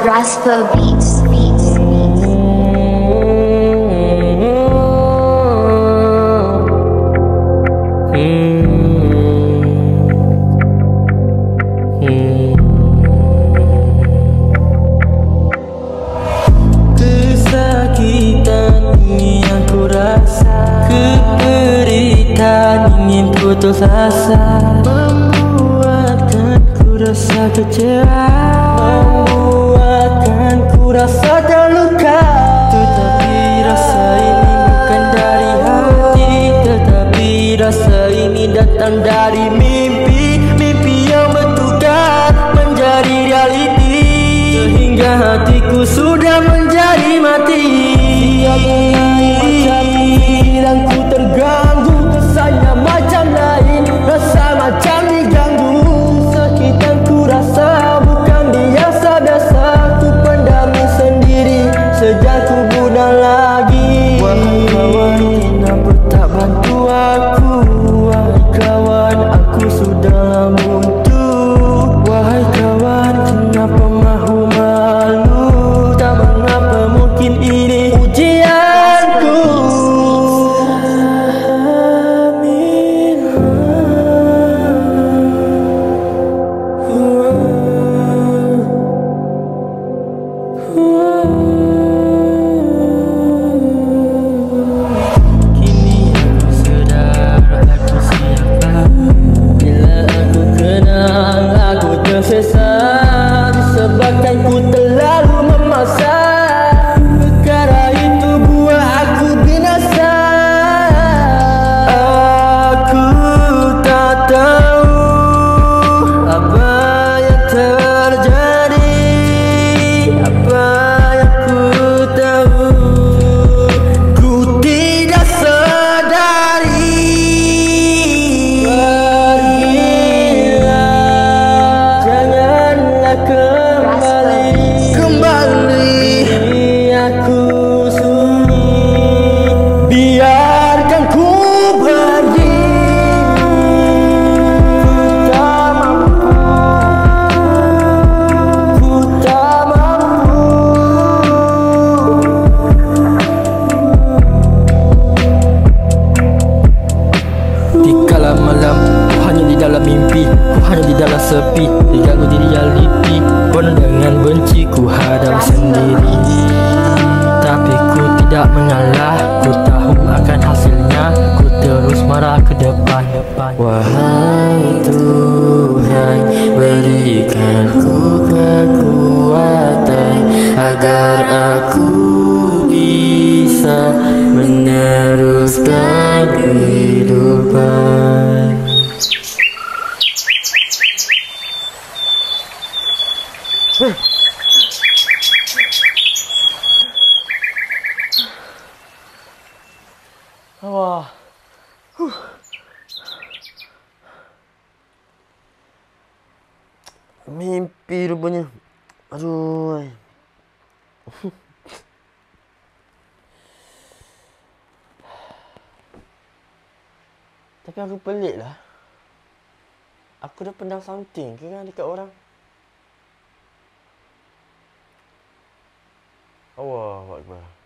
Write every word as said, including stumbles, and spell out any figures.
Rascal Beats, Beats, Beats. Kesakitan yang ku rasa, keperitan ingin putus asa, membuatkan ku rasa kecewa, membuatkan ku rasa terluka. Tetapi rasa ini bukan dari hati, tetapi rasa ini datang dari mimpi, mimpi yang bertukar menjadi realiti, sehingga hatiku sudah menjadi mati. Macam pikiranku terganggu, kesannya macam lain, rasa macam diganggu. Sakitan ku rasa bukan biasa-biasa, ku pendami sendiri sejak ku budak lagi. Wahai kawan, kenapa tak bantu aku? Wahai kawan, aku sudah buntu. Wahai kawan, kenapa mahu malu? Tak mengapa, mungkin ini ujianku. Amin. Kini aku sedar aku siapa. Bila aku kenal aku tersesat, disebabkan ku terlalu memaksa. Perkara itu buat aku binasa. Aku tak tahu apa yang terjadi, apa yang ku tahu, ku tidak sedari. Pergilah, janganlah kembali, kembali. Aku sunyi, biarkan ku pergi. Ku tak mampu, ku tak mampu. Di kala malam, ku hanya di dalam mimpi, ku hanya di dalam sepi, diganggu di realiti, penuh dengan benci, ku hadang sendiri. Tapi ku tidak mengalah, ku tahu akan hasilnya, ku terus marah ke depan. Wahai Tuhan, berikan ku kekuatan agar aku bisa meneruskan kehidupan. Wah, huh. Mimpi rupanya. Aduh. Tapi aku pelik lah. Aku dah pendam something ke kan dekat orang. Allah Akbar.